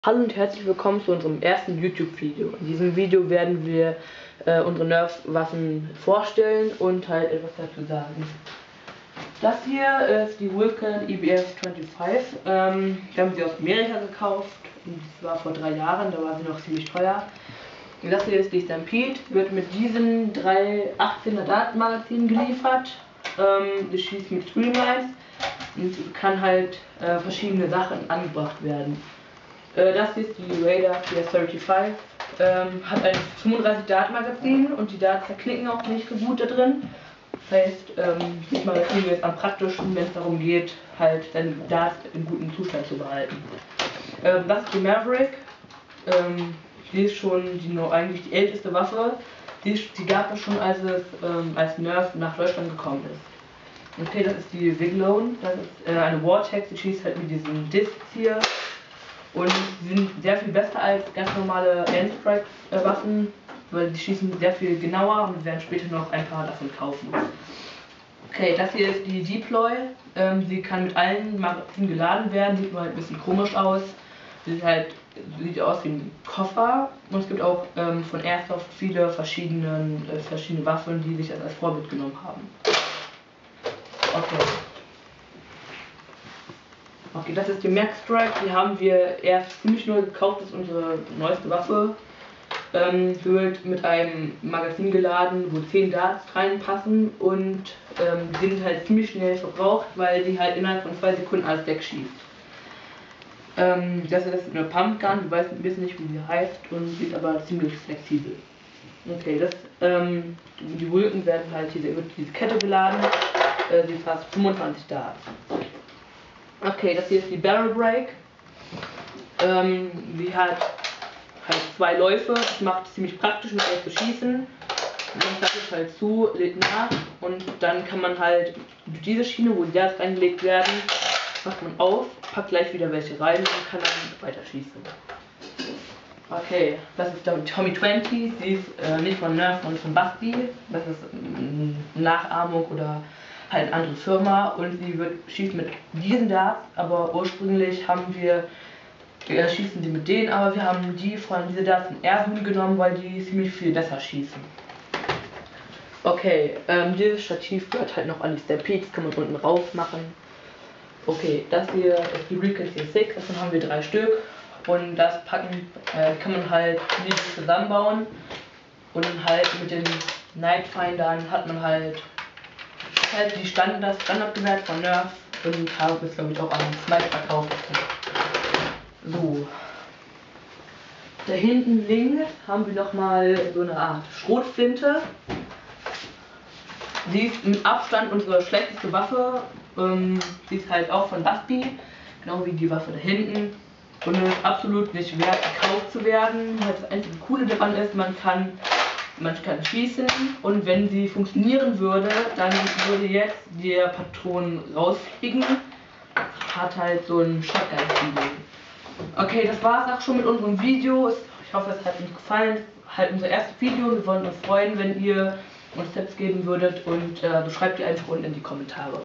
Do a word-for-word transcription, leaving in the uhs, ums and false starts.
Hallo und herzlich willkommen zu unserem ersten YouTube-Video. In diesem Video werden wir äh, unsere Nerf-Waffen vorstellen und halt etwas dazu sagen. Das hier ist die Vulcan E B S fünfundzwanzig. Ähm, wir haben sie aus Amerika gekauft und zwar vor drei Jahren, da war sie noch ziemlich teuer. Und das hier ist die Stampede, wird mit diesen drei achtzehner Datenmagazinen geliefert. Ähm, die schießt mit Streamlines und kann halt äh, verschiedene Sachen angebracht werden. Das hier ist die Raider vier fünfunddreißig, ähm, hat ein fünfunddreißig Datenmagazin und die Daten zerknicken auch nicht so gut da drin. Das heißt, ähm, das Magazin ist am praktischsten, wenn es darum geht, halt deine Daten in gutem Zustand zu behalten. Ähm, das ist die Maverick, ähm, die ist schon die, eigentlich die älteste Waffe. Die, die gab es schon, als es ähm, als Nerf nach Deutschland gekommen ist. Okay, das ist die Wiglone, das ist äh, eine Vortex, die schießt halt mit diesen Discs hier. Und sie sind sehr viel besser als ganz normale Aimstrike-Waffen, weil die schießen sehr viel genauer und wir werden später noch ein paar davon kaufen. Okay, das hier ist die Deploy. Ähm, sie kann mit allen Magazinen geladen werden, sieht nur halt ein bisschen komisch aus. Sie sieht halt sieht aus wie ein Koffer und es gibt auch ähm, von Airsoft viele verschiedene, äh, verschiedene Waffen, die sich das als Vorbild genommen haben. Okay. Okay, das ist die Max Strike, die haben wir erst ziemlich neu gekauft, das ist unsere neueste Waffe. Ähm, wird mit einem Magazin geladen, wo zehn Darts reinpassen und ähm, sind halt ziemlich schnell verbraucht, weil die halt innerhalb von zwei Sekunden alles wegschießt. Ähm, das ist eine Pumpgun, wir wissen nicht, wie sie heißt und sie ist aber ziemlich flexibel. Okay, das, ähm, die Vulcan werden halt diese, wird diese Kette beladen, äh, sie fasst fünfundzwanzig Darts. Okay, das hier ist die Barrel Break. Ähm, sie hat halt zwei Läufe, das macht es ziemlich praktisch, mit ihr zu schießen. Man klappt es halt zu, legt nach und dann kann man halt durch diese Schiene, wo die Darts reingelegt werden, macht man auf, packt gleich wieder welche rein und kann dann weiter schießen. Okay, das ist die Tommy zwanzig, sie ist äh, nicht von Nerf, sondern von Basti. Das ist eine Nachahmung oder halt eine andere Firma und sie wird schießt mit diesen Darts, aber ursprünglich haben wir äh, schießen sie mit denen, aber wir haben die von diese Darts in Airsoft genommen, weil die ziemlich viel besser schießen. Okay, ähm, dieses Stativ gehört halt noch an die Stampede, das kann man unten rauf machen. Okay, das hier ist die Recon C sechs, davon haben wir drei Stück und das packen äh, kann man halt nicht zusammenbauen und halt mit den Nightfindern hat man halt halt die Standard, Standardgewehr von Nerf und haben es glaube ich auch an Smite verkauft. So. Da hinten links haben wir noch mal so eine Art Schrotflinte. Sie ist mit Abstand unsere schlechteste Waffe. Ähm, sie ist halt auch von Basti, genau wie die Waffe da hinten. Und es ist absolut nicht wert, gekauft zu werden. Das einzige Coole daran ist, man kann Man kann schießen und wenn sie funktionieren würde, dann würde jetzt der Patron rausfliegen. Hat halt so ein Shotgun-Feeling. Okay, das war es auch schon mit unserem Video. Ich hoffe, es hat euch gefallen. Halt unser erstes Video. Wir würden uns freuen, wenn ihr uns Tipps geben würdet und äh, schreibt die einfach unten in die Kommentare.